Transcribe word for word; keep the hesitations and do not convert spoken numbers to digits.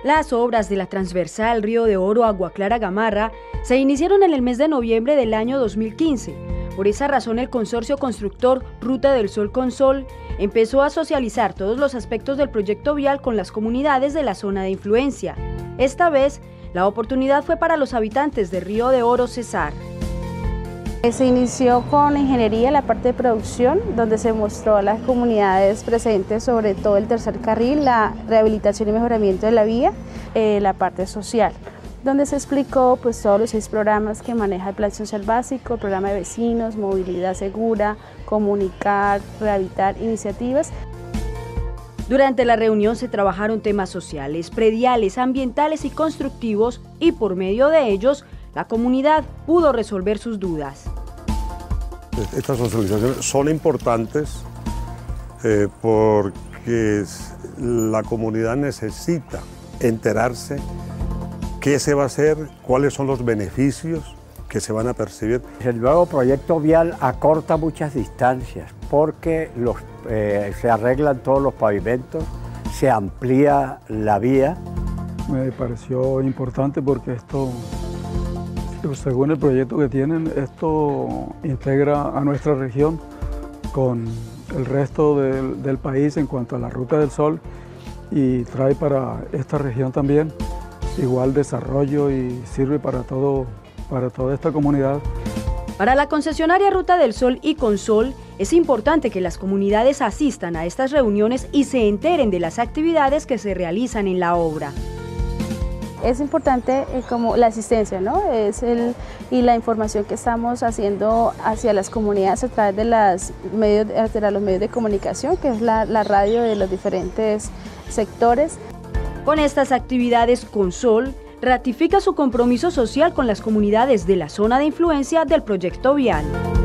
Las obras de la transversal Río de Oro Agua Clara Gamarra se iniciaron en el mes de noviembre del año dos mil quince. Por esa razón, el consorcio constructor Ruta del Sol Consol empezó a socializar todos los aspectos del proyecto vial con las comunidades de la zona de influencia. Esta vez, la oportunidad fue para los habitantes de Río de Oro Cesar. Se inició con ingeniería, la parte de producción, donde se mostró a las comunidades presentes sobre todo el tercer carril, la rehabilitación y mejoramiento de la vía, eh, la parte social, donde se explicó pues, todos los seis programas que maneja el Plan Social Básico, el programa de vecinos, movilidad segura, comunicar, rehabilitar iniciativas. Durante la reunión se trabajaron temas sociales, prediales, ambientales y constructivos, y por medio de ellos, la comunidad pudo resolver sus dudas. Estas socializaciones son importantes eh, porque la comunidad necesita enterarse qué se va a hacer, cuáles son los beneficios que se van a percibir. El nuevo proyecto vial acorta muchas distancias porque los, eh, se arreglan todos los pavimentos, se amplía la vía. Me pareció importante porque esto, según el proyecto que tienen, esto integra a nuestra región con el resto del, del país en cuanto a la Ruta del Sol y trae para esta región también igual desarrollo y sirve para, todo, para toda esta comunidad. Para la concesionaria Ruta del Sol y Consol, es importante que las comunidades asistan a estas reuniones y se enteren de las actividades que se realizan en la obra. Es importante eh, como la asistencia, ¿no? Es el, y la información que estamos haciendo hacia las comunidades a través de, las medios, de los medios de comunicación, que es la, la radio de los diferentes sectores. Con estas actividades, Consol ratifica su compromiso social con las comunidades de la zona de influencia del proyecto vial.